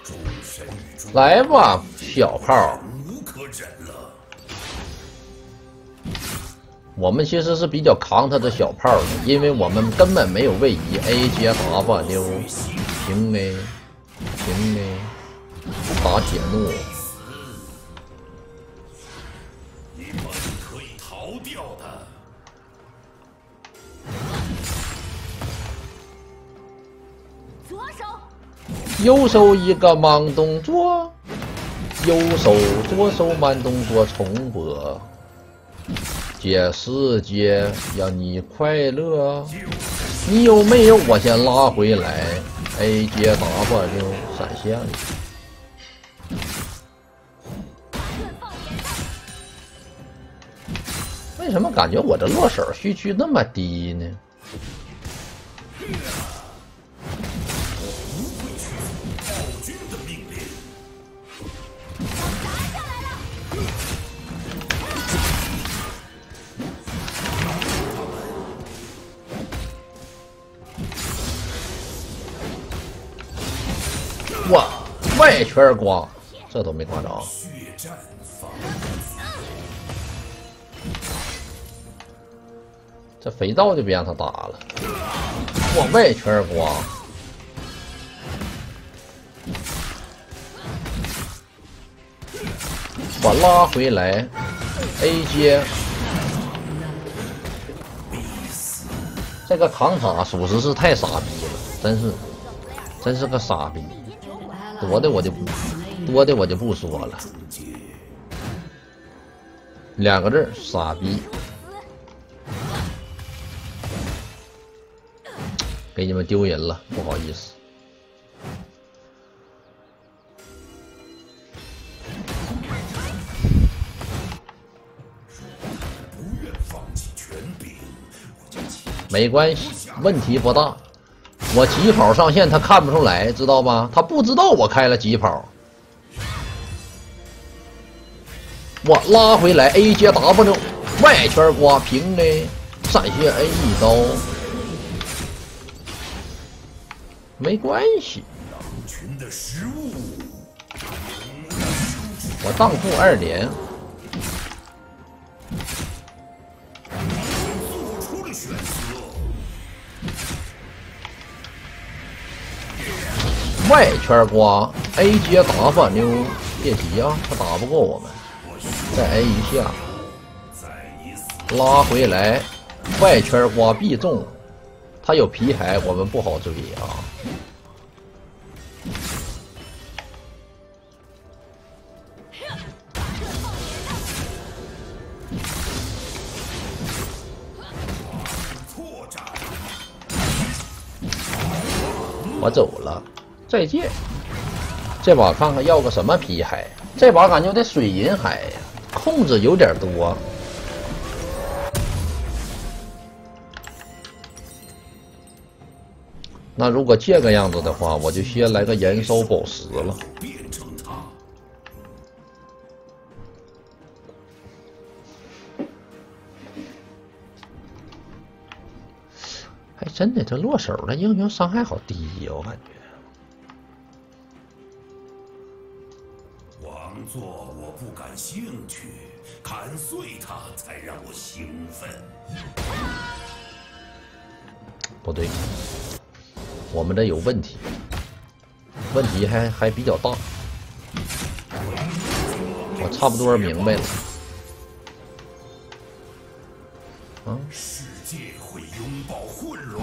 来吧，小炮！我们其实是比较扛他的小炮的，因为我们根本没有位移 A 接 W 平 A 平 A 打铁怒。右手一个慢动作，右手左手慢动作重播。解世界让你快乐，你有没有？我先拉回来 ，A 接 W 闪现了。为什么感觉我的落手需区那么低呢？哇，外圈刮，这都没刮着。这肥皂就别让他打了。哇，外圈刮，我拉回来 ，A 接。这个扛塔属实是太傻逼了，真是个傻逼。多的我就不说了，两个字傻逼。给你们丢人了，不好意思。没关系，问题不大。我疾跑上线，他看不出来，知道吧？他不知道我开了疾跑。我拉回来 A 接 W， 外圈刮平的，闪现 A 一刀，没关系。我当负2连。外圈刮 A 接 W， 别急啊，他打不过我们。再 A 一下，拉回来，外圈刮必中。他有皮海，我们不好追啊。我走了。再见，这把看看要个什么皮海？这把感觉得水银海呀，控制有点多。那如果这个样子的话，我就先来个燃烧宝石了。还真的，这落手的英雄伤害好低呀，我感觉。 王座我不感兴趣，砍碎它才让我兴奋。 不对，我们这有问题，问题还比较大。我差不多明白了。啊？ 世界会拥抱混乱。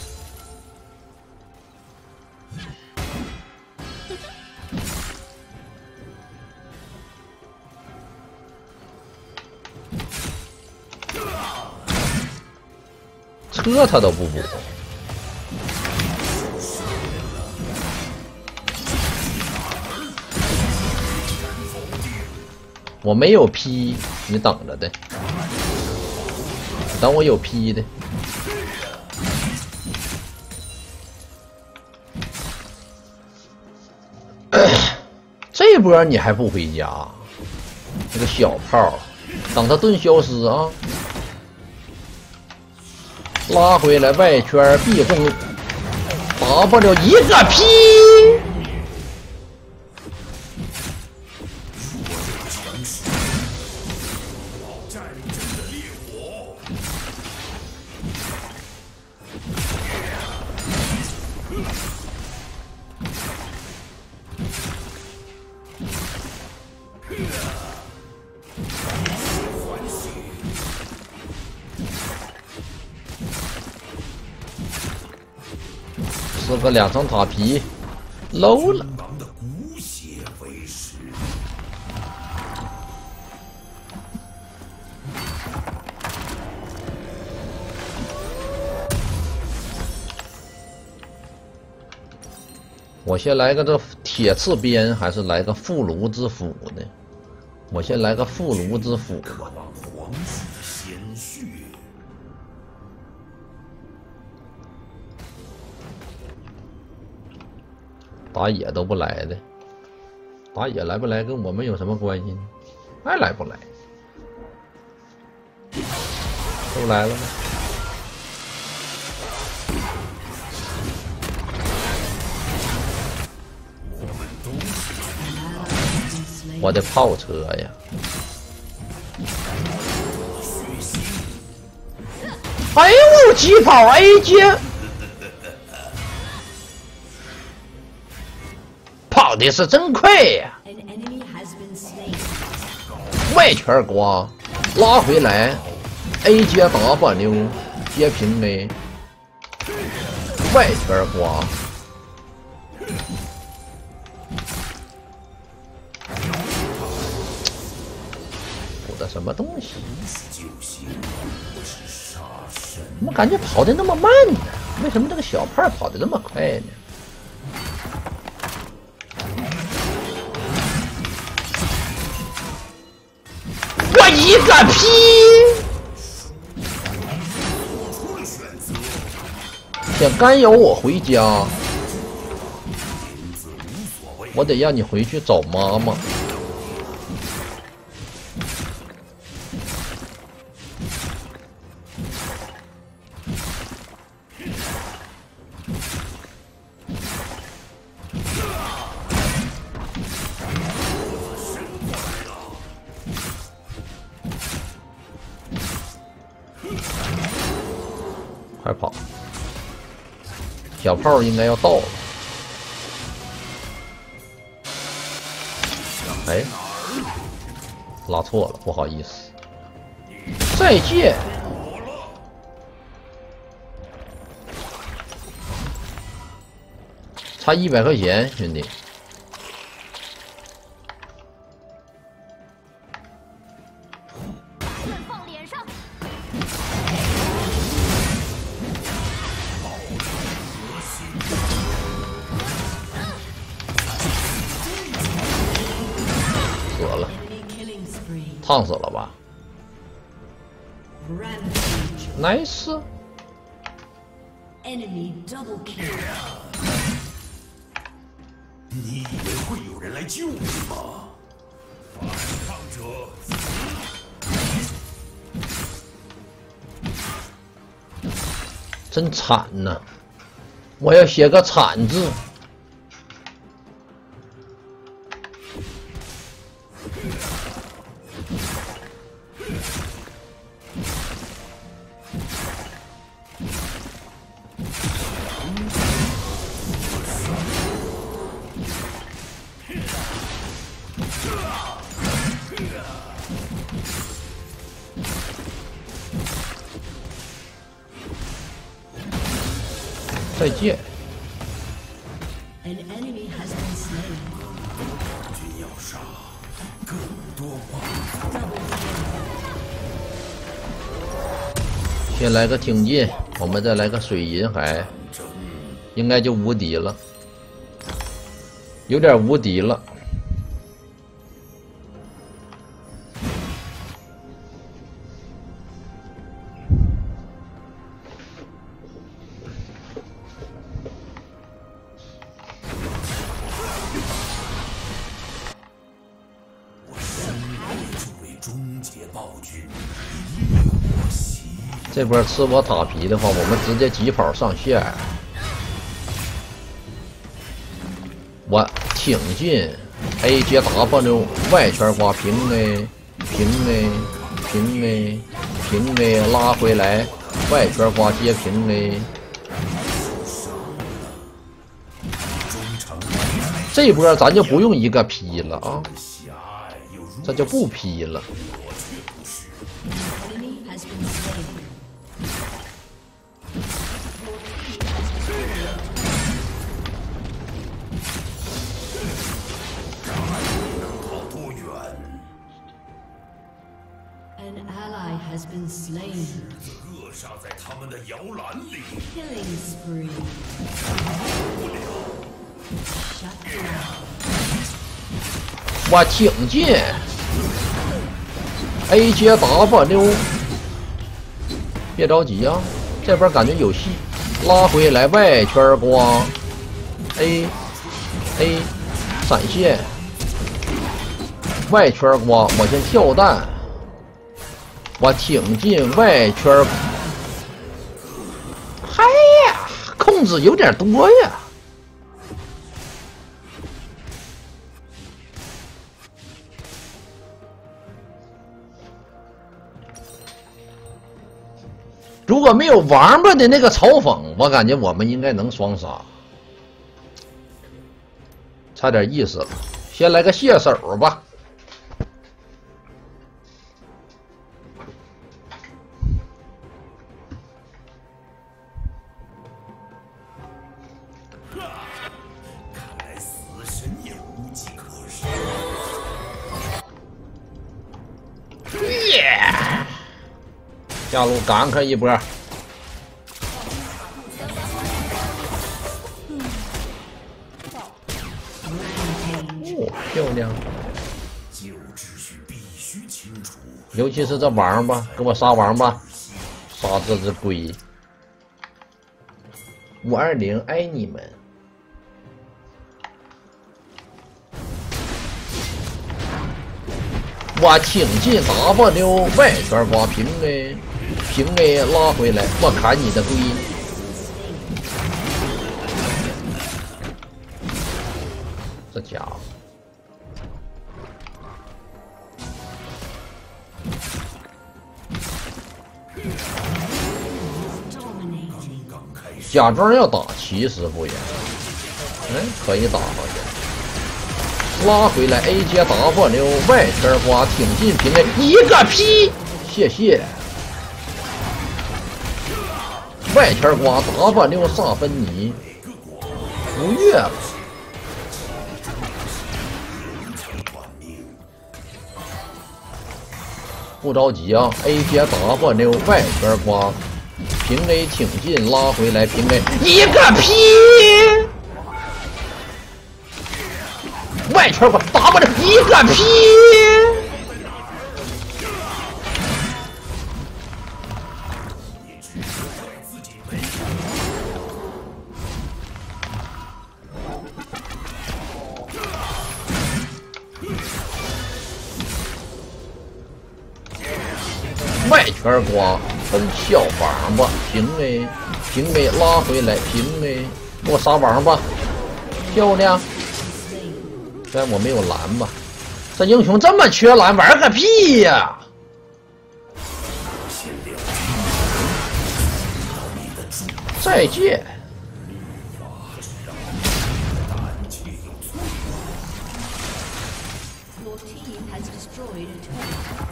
车他都不补。我没有 P， 你等着的，等我有 P 的。这波你还不回家？这个小炮，等他盾消失啊！拉回来外圈必中 ，W 一个 P， 是个2层塔皮 ，low 了。 王的骨血为食。 我先来个这铁刺鞭，还是来个缚炉之斧呢？我先来个缚炉之斧吧。 渴望皇室的鲜血。 打野都不来的，打野来不来跟我们有什么关系呢？爱来不来，都来了吗？我的炮车呀！哎呦，疾跑 A 接，跑的是真快呀！外圈刮，拉回来 ，A 接 W 接平 A， 外圈刮。的什么东西？怎么感觉跑的那么慢呢？为什么这个小胖跑的那么快呢？我一个屁！想干扰我回家，我得让你回去找妈妈。快跑！小炮应该要到了。哎，拉错了，不好意思。再见。差100块钱，兄弟。死了，烫死了吧 ？Nice。 你以为会有人来救你吗？反抗者真惨呐！我要写个惨字。再见。 君要杀更多王。 先来个挺进，我们再来个水银海，应该就无敌了，有点无敌了。这波吃我塔皮的话，我们直接疾跑上线。我挺进 A 接 W 外圈刮平 A 平 A 平 A 平 A 拉回来，外圈刮接平 A。这波咱就不用一个 P 了啊，这就不 P 了。 has been slain. 扼杀在他们的摇篮里。 Killing spree. Shut down. 我挺进 A 接 W， 别着急啊，这边感觉有戏，拉回来外圈刮 A 闪现，外圈刮，我先跳弹，我挺进外圈，嗨呀，控制有点多呀。 如果没有王八的那个嘲讽，我感觉我们应该能双杀，差点意思了。先来个卸手吧。 看来死神也无计可施。 耶！ 下路赶开一波，哦，漂亮！ 旧秩序必须清除， 尤其是这王八，给我杀王八，杀这只龟。520爱你们！我挺进 W 外圈刮平 A。 平 A 拉回来，我砍你的龟！这家伙，假装要打骑师傅呀！可以打好像。拉回来 A 接 W 外圈刮，挺进平 A， 一个屁！谢谢。 外圈刮 W 萨芬尼，不悦了。不着急啊 ，A 接 W 外圈刮，平 A 挺进拉回来平 A， 一个屁！外圈刮 W 一个屁！ 外圈刮，分小王八平 A， 平 A 拉回来平 A， 给我杀王八，漂亮！虽然我没有蓝吧，这英雄这么缺蓝，玩个屁呀！再见。 Your team has destroyed a turret.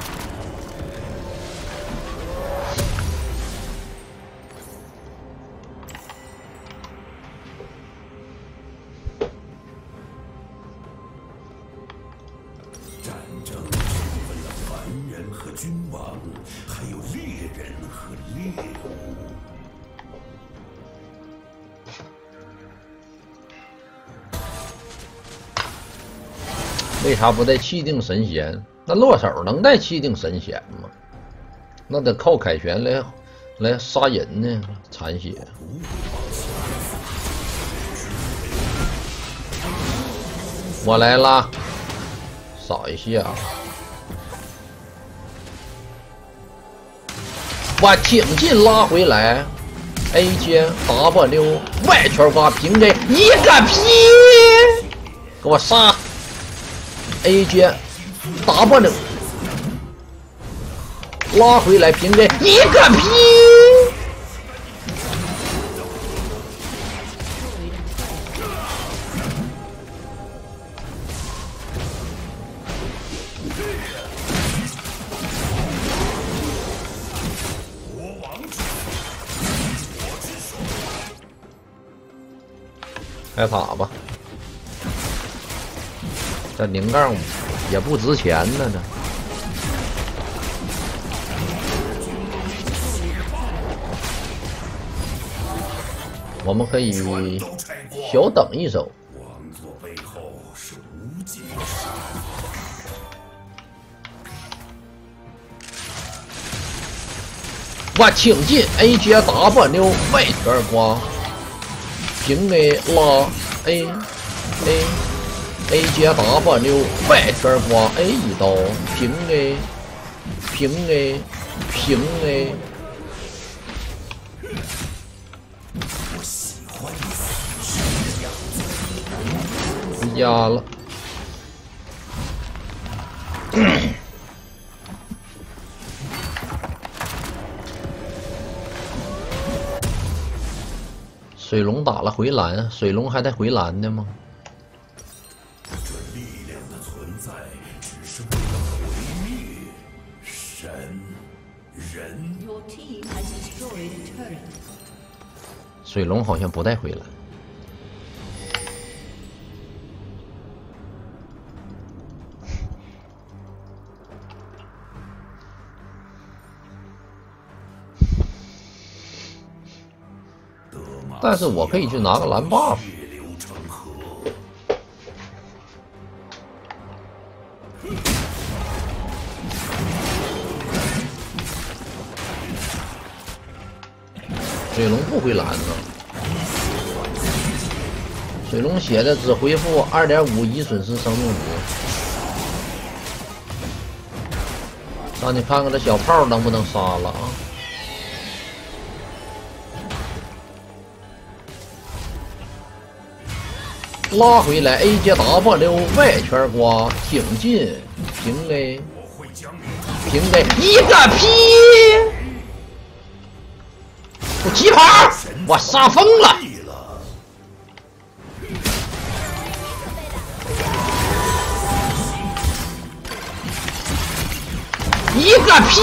战争区分了凡人和君王，还有猎人和猎物。 为啥不带气定神闲？那落手能带气定神闲吗？那得靠凯旋来杀人呢，残血。我来了，扫一下。我挺进拉回来 ，A 接 W 外圈刮平 A， 一个屁！给我杀！ A 接 W 拉回来平 A， 一个屁！开塔吧。 这0杠也不值钱呢，这我们可以小等一手。 王座背后是无尽的沙我挺进 A 接 W 外圈刮，平 A 拉 A 接 W 外圈刮 A 一刀，平 A 平 A。 我喜欢你死去的样子。 压了。水龙打了回蓝，水龙还带回蓝的吗？ 这力量的存在，只是为了毁灭人。 Your team has destroyed a turret. 水龙好像不带回蓝。但是我可以去拿个蓝 buff。 血流成河。 水龙不回蓝呢，水龙写的只恢复2.5已损失生命值。让你看看这小炮能不能杀了啊！拉回来 A 接 W 外圈刮，挺进平 A 平 A 一个屁！我疾跑，我杀疯了！一个屁！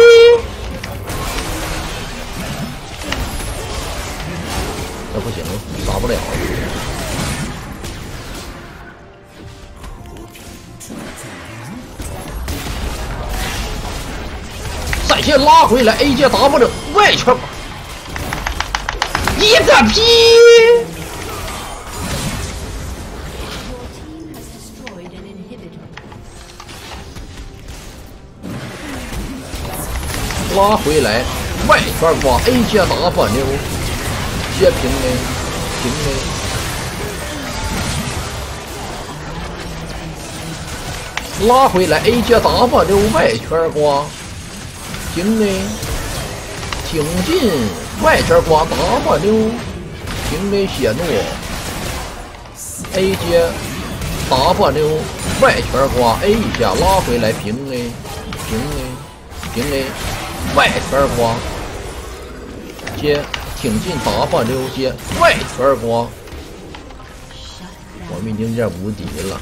这不行，杀不了。闪现拉回来 ，A 接 W 外圈，一个屁！ Your team has destroyed an inhibitor. 拉回来，外圈刮 A 接 W 接平 A 平 A， 拉回来 A 接 W 外圈刮平 A， 挺进外圈刮 W 平 A 血怒 A 接 W 外圈刮 A 一下拉回来平 A 平 A 平 A 外圈刮接挺进 W 接外圈刮，我们已经有点无敌了。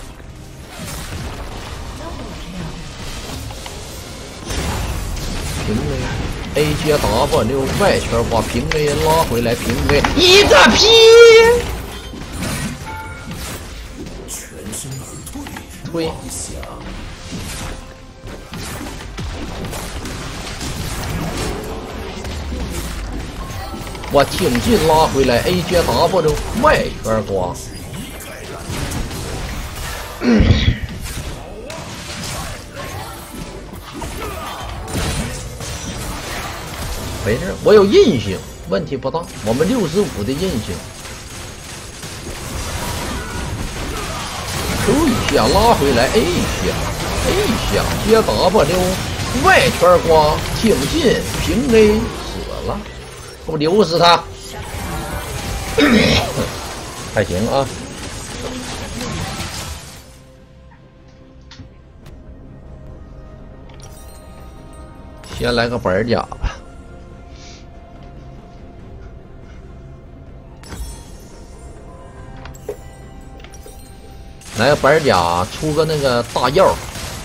平 A 接 W 外圈刮平 A 拉回来平 A 一个屁！ 全身而退， 推妄想。 我挺进拉回来 A 接 W 外圈刮。没事，我有韧性，问题不大。我们65的韧性。Q 一下拉回来 A 一下 ，A 一下接 W 外圈刮，挺进平 A 死了，不留死他。还行啊。先来个板甲吧。来个板甲，出个那个大药。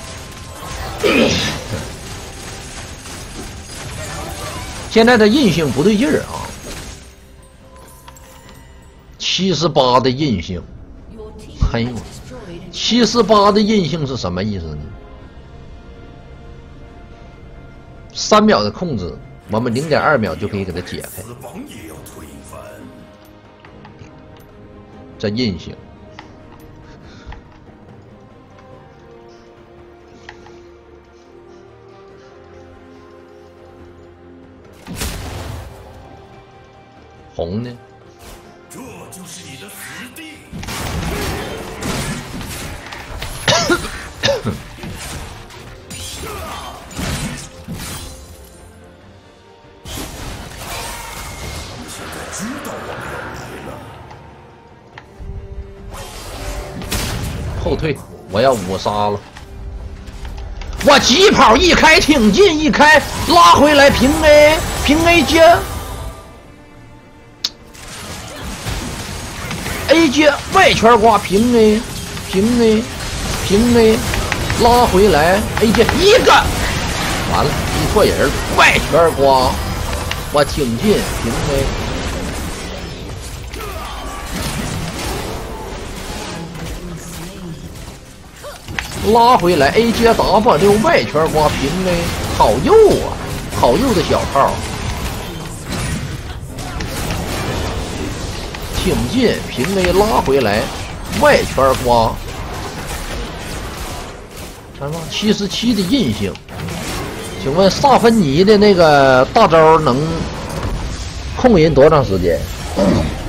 现在的韧性不对劲儿啊，78的韧性。 Your team 嘿 has destroyed a 78的韧性是什么意思呢？3秒的控制，我们0.2秒就可以给它解开。 死亡也要推翻。 这印星。红呢？ 这就是你的死地。知道我们要来了。 后退，我要五杀了。我疾跑一开，挺进一开，拉回来平 A， 平 A 接 A 接外圈刮平 A， 平 A， 平 A， 拉回来 A 接一个，完了，一错人，外圈刮，我挺进平 A。拉回来 A 接 W 外圈刮平 A， 好右啊，好右的小炮，挺进平 A 拉回来外圈刮，看吧，77的印星。请问萨芬尼的那个大招能控人多长时间？